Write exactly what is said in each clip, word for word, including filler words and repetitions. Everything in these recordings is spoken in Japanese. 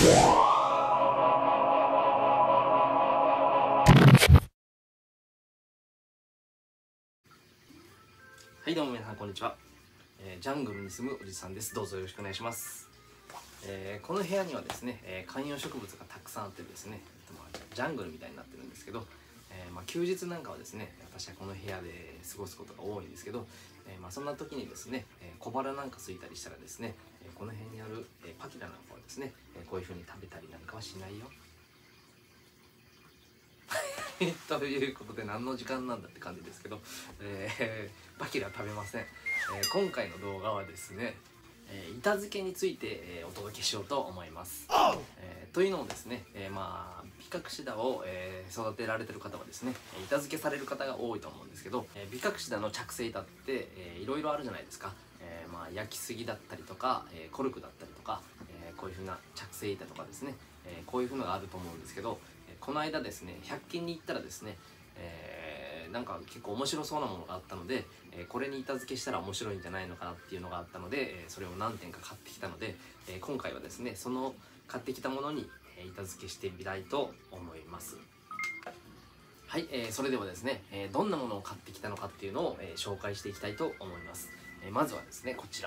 はいどうも皆さんこんにちは、えー、ジャングルに住むおじさんです。どうぞよろしくお願いします。えー、この部屋にはですね、えー、観葉植物がたくさんあってですね、まあ、ジャングルみたいになってるんですけど、えーまあ、休日なんかはですね、私はこの部屋で過ごすことが多いんですけど、えーまあ、そんな時にですね、えー、小腹なんか空いたりしたらですね、えー、この辺にある、えー、パキラなんかをですね、えー、こういう風に食べたりなんかはしないよということで何の時間なんだって感じですけど、えー、パキラ食べません。えー、今回の動画はですね、えー、板付けについて、えー、お届けしようと思います。えー、というのもですね、えー、まあビカクシダを、えー、育てられてる方はですね、板付けされる方が多いと思うんですけど、えー、ビカクシダの着生板って、えー、いろいろあるじゃないですか。えー、まあ焼きすぎだったりとか、えー、コルクだったりとか、えー、こういう風な着生板とかですね、えー、こういう風のがあると思うんですけど、この間ですねひゃく均に行ったらですね、えー、なんか結構面白そうなものがあったので、えー、これに板付けしたら面白いんじゃないのかなっていうのがあったので、えー、それを何点か買ってきたので、えー、今回はですねその買ってきたものに、えー、板付けしてみたいと思います。はい、えー、それではですね、えー、どんなものを買ってきたのかっていうのを、えー、紹介していきたいと思います。えー、まずはですねこちら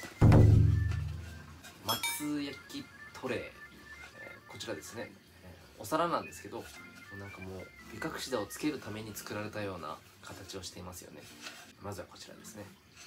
松焼きトレー、えー、こちらですねお皿なんですけど、なんかもうビカクシダをつけるために作られたような形をしていますよね。まずはこちらですね。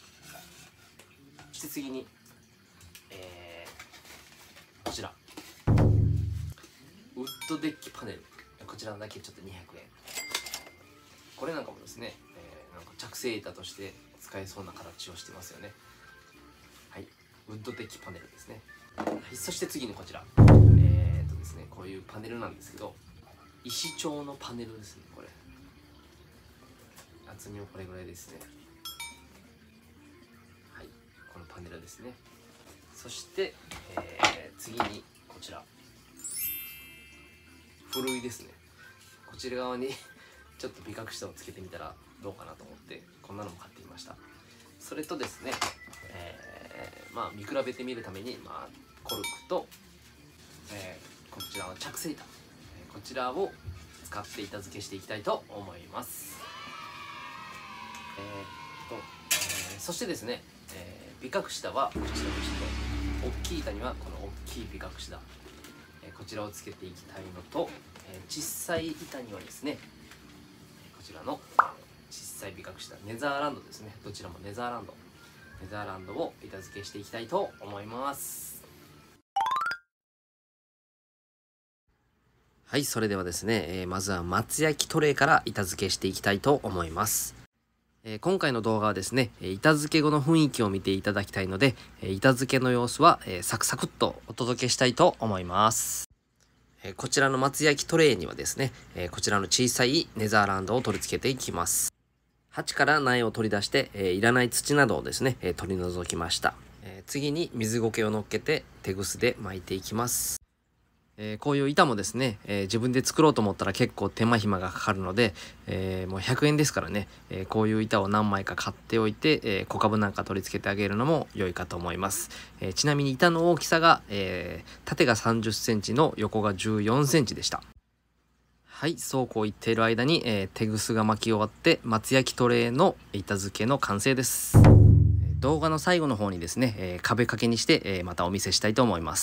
そして次に、えー、こちらウッドデッキパネル、こちらだけちょっとにひゃくえん。これなんかもですね、えー、なんか着生板として使えそうな形をしてますよね。はい、ウッドデッキパネルですね。はい、そして次にこちらえー、っとですねこういうパネルなんですけど、石調のパネルですね。これ厚みもこれぐらいですね。はい、このパネルですね。そして、えー、次にこちらふるいですね。こちら側にちょっとビカクシダをつけてみたらどうかなと思ってこんなのも買ってきました。それとですね、えー、まあ見比べてみるために、まあ、コルクと、えー、こちらの着生板、こちらを使って板付けしていきたいと思います。えー、っと、えー、そしてですね、えー、ビカクシダはこちらとして大きい板にはこの大きいビカクシダ、えー、こちらをつけていきたいのと、えー、小さい板にはですねこちらの小さいビカクシダネザーランドですね。どちらもネザーランドネザーランドを板付けしていきたいと思います。はい、それではですね、えー、まずは松焼きトレイから板付けしていきたいと思います。えー、今回の動画はですね、板付け後の雰囲気を見ていただきたいので、板付けの様子は、えー、サクサクっとお届けしたいと思います。えー、こちらの松焼きトレイにはですね、えー、こちらの小さいネザーランドを取り付けていきます。鉢から苗を取り出して、えー、いらない土などをですね、えー、取り除きました。えー、次に水苔を乗っけて手ぐすで巻いていきます。えー、こういう板もですね、えー、自分で作ろうと思ったら結構手間暇がかかるので、えー、もうひゃくえんですからね、えー、こういう板を何枚か買っておいて、えー、小株なんか取り付けてあげるのも良いかと思います。えー、ちなみに板の大きさが、えー、縦がさんじゅっセンチの横がじゅうよんセンチでした。はい、そうこう言っている間に、えー、手ぐすが巻き終わって松焼きトレーの板付けの完成です。動画の最後の方にですね、えー、壁掛けにして、えー、またお見せしたいと思います。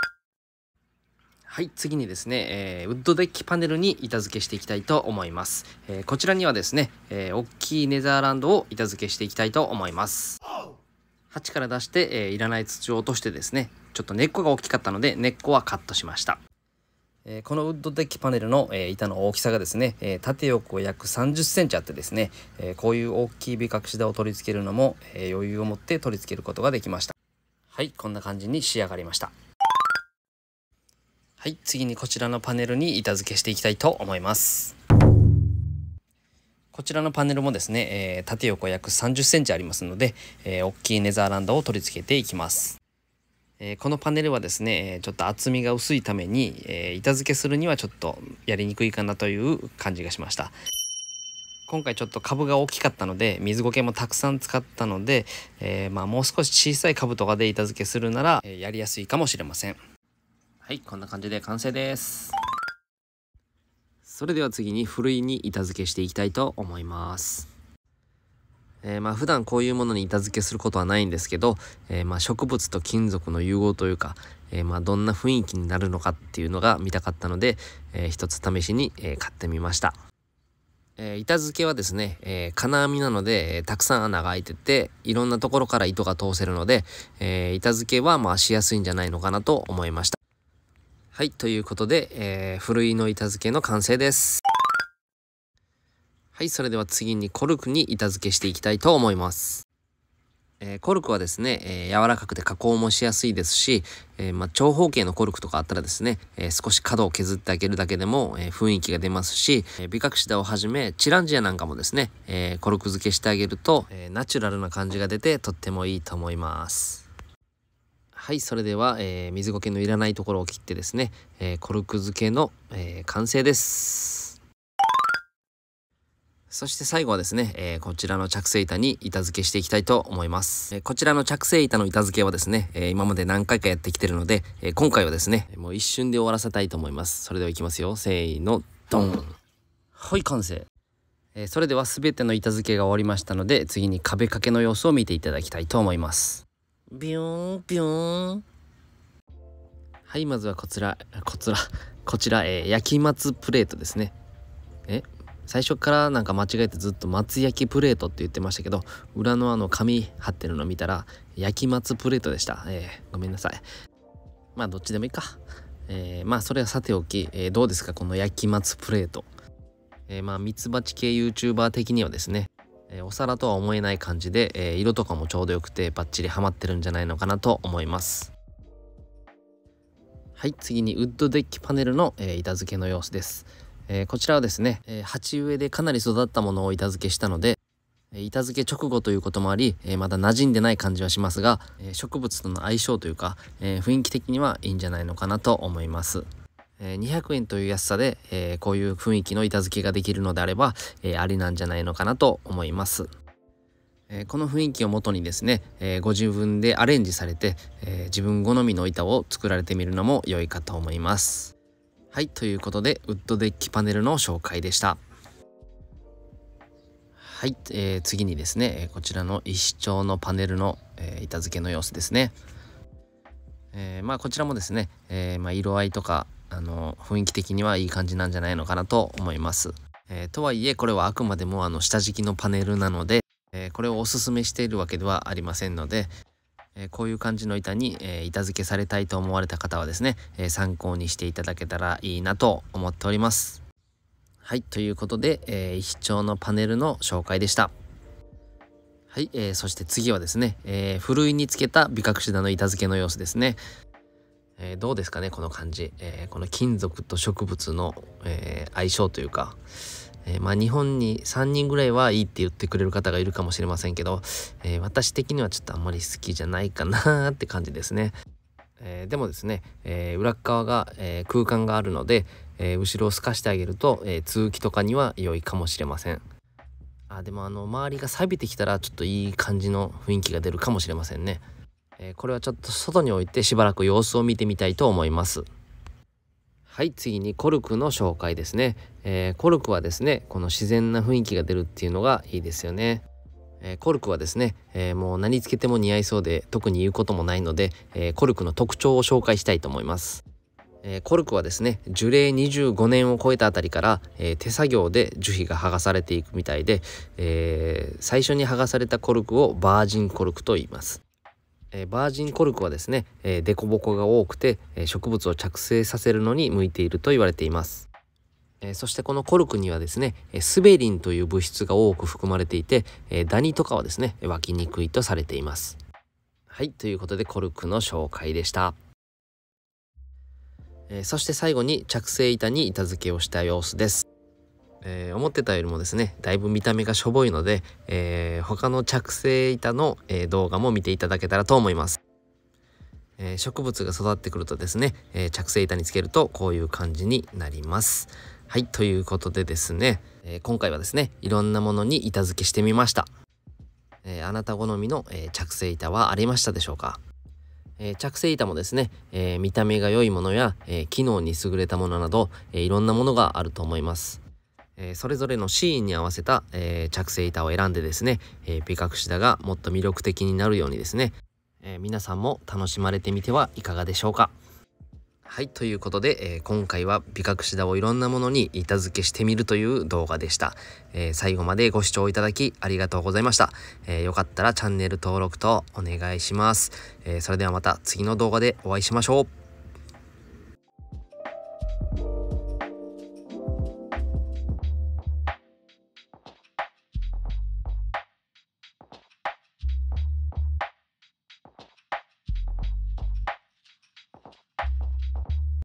はい、次にですね、えー、ウッドデッキパネルに板付けしていきたいと思います。えー、こちらにはですね、えー、大きいネザーランドを板付けしていきたいと思います。鉢から出して、えー、いらない土を落としてですね、ちょっと根っこが大きかったので根っこはカットしました。えー、このウッドデッキパネルの、えー、板の大きさがですね、えー、縦横約さんじゅっセンチあってですね、えー、こういう大きいビカクシダを取り付けるのも、えー、余裕を持って取り付けることができました。はい、こんな感じに仕上がりました。はい、次にこちらのパネルに板付けしていきたいと思います。こちらのパネルもですね、えー、縦横約さんじゅっセンチありますので、えー、大きいネザーランドを取り付けていきます。えー、このパネルはですね、ちょっと厚みが薄いために、えー、板付けするにはちょっとやりにくいかなという感じがしました。今回ちょっと株が大きかったので水苔もたくさん使ったので、えー、まあもう少し小さい株とかで板付けするなら、えー、やりやすいかもしれません。 はい、こんな感じで完成です。それでは次にふるいに板付けしていきたいと思います。えー、まあ普段こういうものに板付けすることはないんですけど、えー、まあ植物と金属の融合というか、えー、まあどんな雰囲気になるのかっていうのが見たかったので、えー、一つ試しに、えー、買ってみました。えー、板付けはですね、えー、金網なので、えー、たくさん穴が開いてていろんなところから糸が通せるので、えー、板付けはまあしやすいんじゃないのかなと思いました。はい、ということで、えー、ふるいの板付けの完成です。はい、それでは次にコルクに板付けしていきたいと思います。えー、コルクはですね、えー、柔らかくて加工もしやすいですし、えー、まあ、長方形のコルクとかあったらですね、えー、少し角を削ってあげるだけでも、えー、雰囲気が出ますし、えー、ビカクシダをはじめチランジアなんかもですね、えー、コルク付けしてあげると、えー、ナチュラルな感じが出てとってもいいと思います。はい、それでは、えー、水苔のいらないところを切ってですね、えー、コルク付けの、えー、完成です。そして最後はですね、えー、こちらの着生板に板付けしていきたいと思います。えー、こちらの着生板の板付けはですね、えー、今まで何回かやってきてるので、えー、今回はですね、もう一瞬で終わらせたいと思います。それではいきますよ。せーの、ドン。はい、完成。えー、それでは全ての板付けが終わりましたので、次に壁掛けの様子を見ていただきたいと思います。ビューン、ビューン。はい、まずはこちら、こちら、こちら、えー、焼き松プレートですね。え最初からなんか間違えてずっと松焼きプレートって言ってましたけど、裏のあの紙貼ってるの見たら焼き松プレートでした。えー、ごめんなさい。まあどっちでもいいか。えー、まあそれはさておき、えー、どうですかこの焼き松プレート。えー、まあミツバチ系 YouTuber 的にはですね、えー、お皿とは思えない感じで、えー、色とかもちょうどよくてバッチリハマってるんじゃないのかなと思います。はい、次にウッドデッキパネルの、えー、板付けの様子です。えー、こちらはですね、えー、鉢植えでかなり育ったものを板付けしたので、えー、板付け直後ということもあり、えー、まだ馴染んでない感じはしますが、えー、植物との相性というか、えー、雰囲気的にはいいんじゃないのかなと思います。えー、にひゃくえんという安さで、えー、こういう雰囲気の板付けができるのであれば、えー、ありなんじゃないのかなと思います。えー、この雰囲気をもとにですね、えー、ご自分でアレンジされて、えー、自分好みの板を作られてみるのも良いかと思います。はい、ということでウッドデッキパネルの紹介でした。はい、えー、次にですねこちらの石調のパネルの、えー、板付けの様子ですね。えー、まあこちらもですね、えー、まあ色合いとかあの雰囲気的にはいい感じなんじゃないのかなと思います。えー、とはいえこれはあくまでもあの下敷きのパネルなので、えー、これをおすすめしているわけではありませんので、えー、こういう感じの板に、えー、板付けされたいと思われた方はですね、えー、参考にしていただけたらいいなと思っております。はい、ということで、えー、石調のパネルの紹介でした。はい、えー、そして次はですね、えー、ふるいにつけたビカクシダの板付けの様子ですね。えー、どうですかねこの感じ、えー、この金属と植物の、えー、相性というか、えー、まあ日本にさんにんぐらいはいいって言ってくれる方がいるかもしれませんけど、えー、私的にはちょっとあんまり好きじゃないかなって感じですね。えー、でもですね、えー、裏側が、えー、空間があるので、えー、後ろを透かしてあげると、えー、通気とかには良いかもしれません。あでもあの周りが錆びてきたらちょっといい感じの雰囲気が出るかもしれませんね。えー、これはちょっと外に置いてしばらく様子を見てみたいと思います。はい、次にコルクの紹介ですね。えー、コルクはですねこの自然な雰囲気が出るっていうのがいいですよね。えー、コルクはですね、えー、もう何つけても似合いそうで特に言うこともないので、えー、コルクの特徴を紹介したいと思います。えー、コルクはですね樹齢にじゅうごねんを超えたあたりから、えー、手作業で樹皮が剥がされていくみたいで、えー、最初に剥がされたコルクをバージンコルクと言います。えー、バージンコルクはですね、えー、デコボコが多くて、えー、植物を着生させるのに向いていると言われています。えー、そしてこのコルクにはですね、えー、スベリンという物質が多く含まれていて、えー、ダニとかはですね湧きにくいとされています。はい、ということでコルクの紹介でした。えー、そして最後に着生板に板付けをした様子です。えー、思ってたよりもですねだいぶ見た目がしょぼいので、えー、他の着生板の、えー、動画も見ていただけたらと思います。えー、植物が育ってくるとですね、えー、着生板につけるとこういう感じになります。はい、ということでですね、えー、今回はですねいろんなものに板付けしてみました。えー、あなた好みの、えー、着生板はありましたでしょうか。 えー着製板もですね、えー見た目が良いものや、えー機能に優れたものなど、えーいろんなものがあると思います。えーそれぞれのシーンに合わせた、えー着製板を選んでですね、えー、ビカクシダがもっと魅力的になるようにですね、えー皆さんも楽しまれてみてはいかがでしょうか。はい、ということで、えー今回はビカクシダをいろんなものに板付けしてみるという動画でした。えー最後までご視聴いただきありがとうございました。えーよかったらチャンネル登録とお願いします。えーそれではまた次の動画でお会いしましょう。